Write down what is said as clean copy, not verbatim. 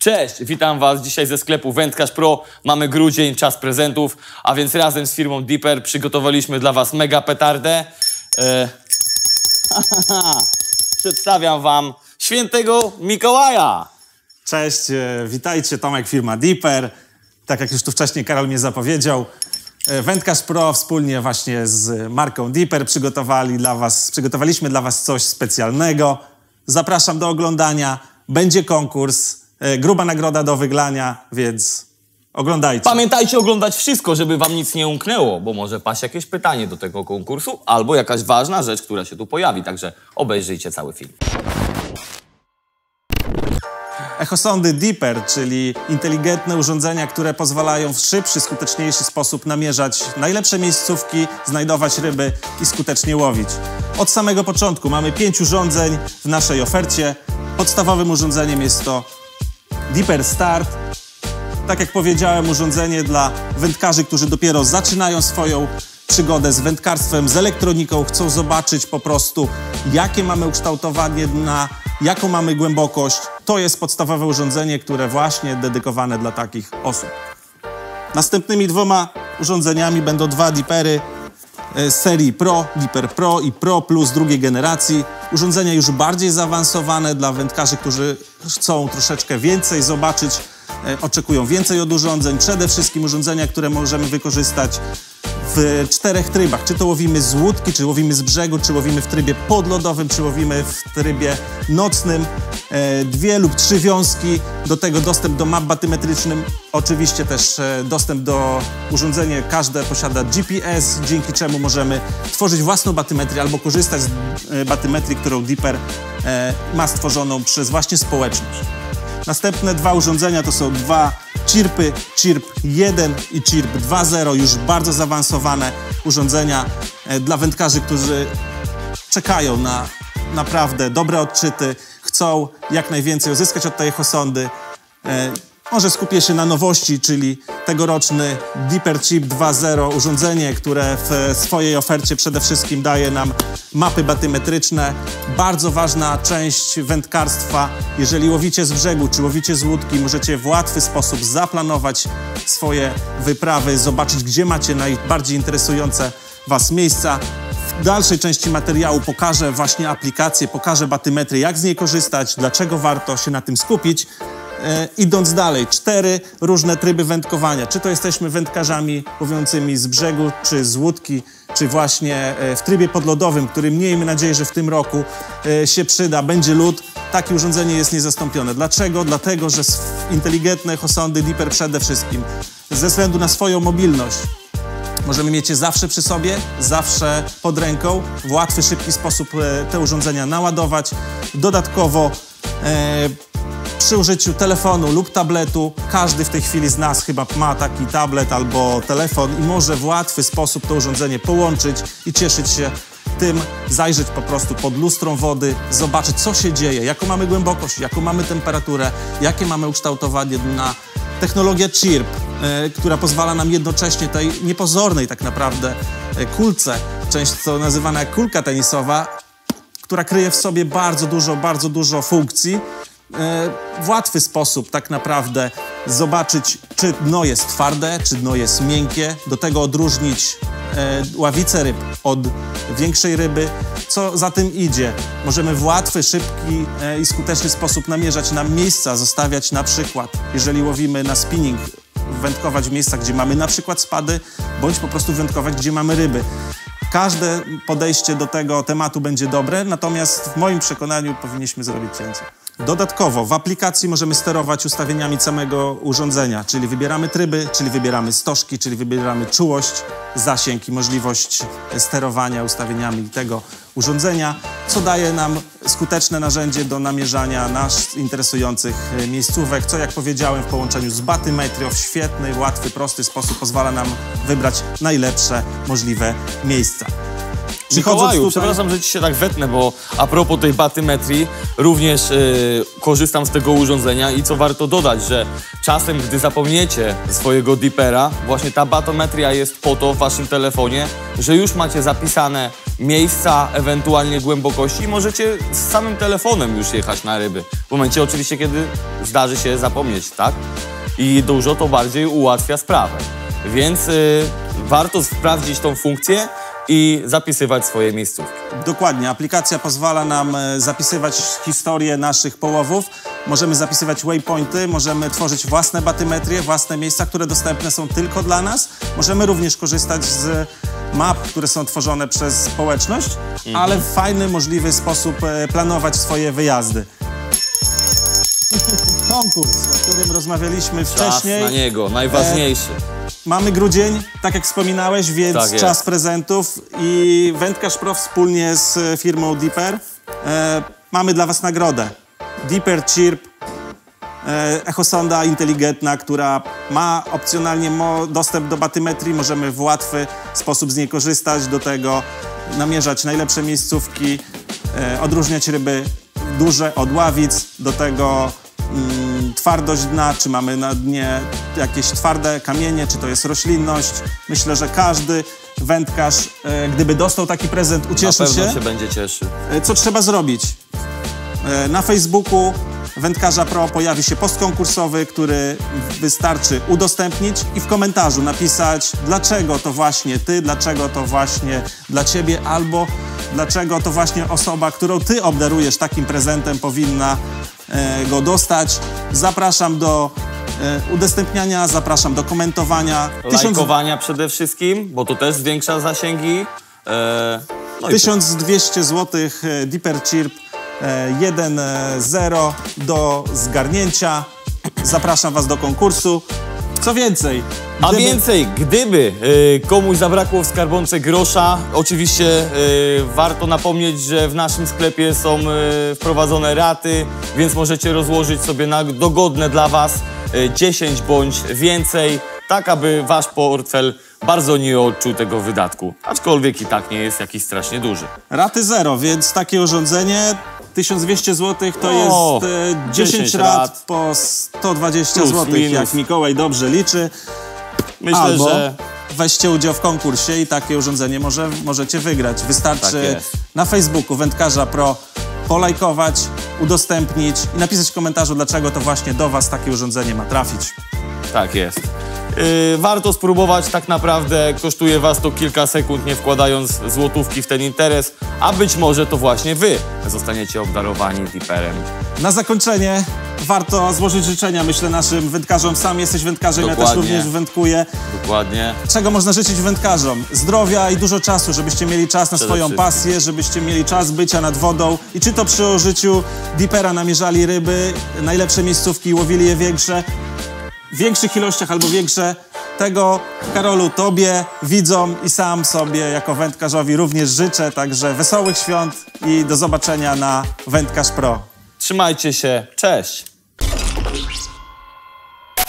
Cześć, witam Was dzisiaj ze sklepu Wędkarz Pro. Mamy grudzień, czas prezentów, a więc razem z firmą Deeper przygotowaliśmy dla Was mega petardę. Przedstawiam Wam świętego Mikołaja. Cześć, witajcie, Tomek, firma Deeper. Tak jak już tu wcześniej Karol mnie zapowiedział, Wędkarz Pro wspólnie właśnie z marką Deeper przygotowaliśmy dla Was coś specjalnego. Zapraszam do oglądania, będzie konkurs, gruba nagroda do wygrania, więc oglądajcie. Pamiętajcie oglądać wszystko, żeby Wam nic nie umknęło, bo może paść jakieś pytanie do tego konkursu albo jakaś ważna rzecz, która się tu pojawi, także obejrzyjcie cały film. Echosondy Deeper, czyli inteligentne urządzenia, które pozwalają w szybszy, skuteczniejszy sposób namierzać najlepsze miejscówki, znajdować ryby i skutecznie łowić. Od samego początku mamy 5 urządzeń w naszej ofercie. Podstawowym urządzeniem jest to Deeper Start. Tak jak powiedziałem, urządzenie dla wędkarzy, którzy dopiero zaczynają swoją przygodę z wędkarstwem, z elektroniką, chcą zobaczyć po prostu, jakie mamy ukształtowanie dna, jaką mamy głębokość. To jest podstawowe urządzenie, które właśnie dedykowane dla takich osób. Następnymi 2 urządzeniami będą 2 Deepery z serii Pro, Deeper Pro i Pro Plus drugiej generacji. Urządzenia już bardziej zaawansowane dla wędkarzy, którzy chcą troszeczkę więcej zobaczyć, oczekują więcej od urządzeń. Przede wszystkim urządzenia, które możemy wykorzystać w 4 trybach. Czy to łowimy z łódki, czy łowimy z brzegu, czy łowimy w trybie podlodowym, czy łowimy w trybie nocnym. 2 lub 3 wiązki, do tego dostęp do map batymetrycznym, oczywiście też dostęp do urządzenia. Każde posiada GPS, dzięki czemu możemy tworzyć własną batymetrię albo korzystać z batymetrii, którą Deeper ma stworzoną przez właśnie społeczność. Następne 2 urządzenia to są 2 Chirpy, Chirp 1 i Chirp 2.0, już bardzo zaawansowane urządzenia dla wędkarzy, którzy czekają na naprawdę dobre odczyty, chcą jak najwięcej uzyskać od tej echosondy. Może skupię się na nowości, czyli tegoroczny Deeper Chip 2.0, urządzenie, które w swojej ofercie przede wszystkim daje nam mapy batymetryczne. Bardzo ważna część wędkarstwa. Jeżeli łowicie z brzegu czy łowicie z łódki, możecie w łatwy sposób zaplanować swoje wyprawy, zobaczyć, gdzie macie najbardziej interesujące Was miejsca. W dalszej części materiału pokażę właśnie aplikację, pokażę batymetrię, jak z niej korzystać, dlaczego warto się na tym skupić. Idąc dalej, 4 różne tryby wędkowania. Czy to jesteśmy wędkarzami łowiącymi z brzegu, czy z łódki, czy właśnie w trybie podlodowym, który miejmy nadzieję, że w tym roku się przyda, będzie lód. Takie urządzenie jest niezastąpione. Dlaczego? Dlatego, że inteligentne echosondy Deeper przede wszystkim ze względu na swoją mobilność możemy mieć je zawsze przy sobie, zawsze pod ręką, w łatwy, szybki sposób te urządzenia naładować. Dodatkowo przy użyciu telefonu lub tabletu, każdy w tej chwili z nas chyba ma taki tablet albo telefon i może w łatwy sposób to urządzenie połączyć i cieszyć się tym, zajrzeć po prostu pod lustrą wody, zobaczyć, co się dzieje, jaką mamy głębokość, jaką mamy temperaturę, jakie mamy ukształtowanie dna. Technologia Chirp, która pozwala nam jednocześnie tej niepozornej tak naprawdę kulce, często nazywana jak kulka tenisowa, która kryje w sobie bardzo dużo funkcji, w łatwy sposób tak naprawdę zobaczyć, czy dno jest twarde, czy dno jest miękkie, do tego odróżnić ławicę ryb od większej ryby. Co za tym idzie? Możemy w łatwy, szybki i skuteczny sposób namierzać nam miejsca, zostawiać na przykład, jeżeli łowimy na spinning, wędkować w miejscach, gdzie mamy na przykład spady, bądź po prostu wędkować, gdzie mamy ryby. Każde podejście do tego tematu będzie dobre, natomiast w moim przekonaniu powinniśmy zrobić cięcie. Dodatkowo w aplikacji możemy sterować ustawieniami samego urządzenia, czyli wybieramy tryby, czyli wybieramy stożki, czyli wybieramy czułość, zasięg i możliwość sterowania ustawieniami tego urządzenia, co daje nam skuteczne narzędzie do namierzania nas interesujących miejscówek, co jak powiedziałem w połączeniu z batymetrią w świetny, łatwy, prosty sposób pozwala nam wybrać najlepsze możliwe miejsca. Mikołaju, tutaj... przepraszam, że ci się tak wetnę, bo a propos tej batymetrii, również korzystam z tego urządzenia i co warto dodać, że czasem, gdy zapomniecie swojego dipera, właśnie ta batometria jest po to w waszym telefonie, że już macie zapisane miejsca, ewentualnie głębokości i możecie z samym telefonem już jechać na ryby. W momencie oczywiście, kiedy zdarzy się zapomnieć, tak? I dużo to bardziej ułatwia sprawę. Więc warto sprawdzić tą funkcję i zapisywać swoje miejscówki. Dokładnie. Aplikacja pozwala nam zapisywać historię naszych połowów. Możemy zapisywać waypointy, możemy tworzyć własne batymetrie, własne miejsca, które dostępne są tylko dla nas. Możemy również korzystać z map, które są tworzone przez społeczność, ale w fajny, możliwy sposób planować swoje wyjazdy. Konkurs, o którym rozmawialiśmy wcześniej. Czas na niego, najważniejszy. Mamy grudzień, tak jak wspominałeś, więc Tak czas prezentów i Wędkarz Pro wspólnie z firmą Deeper mamy dla was nagrodę. Deeper Chirp, echosonda inteligentna, która ma opcjonalnie dostęp do batymetrii. Możemy w łatwy sposób z niej korzystać, do tego namierzać najlepsze miejscówki, odróżniać ryby duże od ławic, do tego twardość dna, czy mamy na dnie jakieś twarde kamienie, czy to jest roślinność. Myślę, że każdy wędkarz, gdyby dostał taki prezent, ucieszy Na pewno się. się będzie cieszył. Co trzeba zrobić? Na Facebooku Wędkarza Pro pojawi się post konkursowy, który wystarczy udostępnić i w komentarzu napisać, dlaczego to właśnie ty, dlaczego to właśnie dla ciebie, albo dlaczego to właśnie osoba, którą ty obdarujesz takim prezentem, powinna go dostać. Zapraszam do udostępniania, zapraszam do komentowania. Lajkowania przede wszystkim, bo to też zwiększa zasięgi. No 1200 zł Deeper Chirp 1.0 do zgarnięcia. Zapraszam was do konkursu. Co więcej... Gdyby komuś zabrakło w skarbonce grosza, oczywiście warto napomnieć, że w naszym sklepie są wprowadzone raty, więc możecie rozłożyć sobie na dogodne dla was 10 bądź więcej, tak aby wasz portfel bardzo nie odczuł tego wydatku, aczkolwiek i tak nie jest jakiś strasznie duży. Raty 0, więc takie urządzenie 1200 zł to jest 10 rat po 120 plus, zł, minus. jak Mikołaj dobrze liczy. Myślę, Albo że weźcie udział w konkursie i takie urządzenie możecie wygrać. Tak Wystarczy jest. na Facebooku Wędkarza Pro polajkować, udostępnić i napisać w komentarzu, dlaczego to właśnie do was takie urządzenie ma trafić. tak jest. Warto spróbować, tak naprawdę kosztuje was to kilka sekund, nie wkładając złotówki w ten interes, a być może to właśnie wy zostaniecie obdarowani Deeperem. Na zakończenie warto złożyć życzenia, myślę, naszym wędkarzom. Sam jesteś wędkarzem, ja też Dokładnie. również wędkuję. Dokładnie. Czego można życzyć wędkarzom? Zdrowia i dużo czasu, żebyście mieli czas na Przede swoją wszystkim. pasję, żebyście mieli czas bycia nad wodą i czy to przy użyciu Deepera namierzali ryby, najlepsze miejscówki, łowili je w większych ilościach albo większe. Tego, Karolu, tobie, widzom i sam sobie jako wędkarzowi również życzę. Także wesołych świąt i do zobaczenia na Wędkarz Pro. Trzymajcie się, cześć!